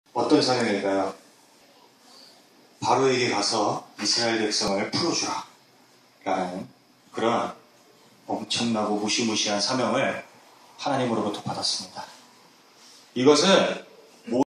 어떤 사명일까요? 바로에게 가서 이스라엘 백성을 풀어주라 라는 그런 엄청나고 무시무시한 사명을 하나님으로부터 받았습니다. 이것은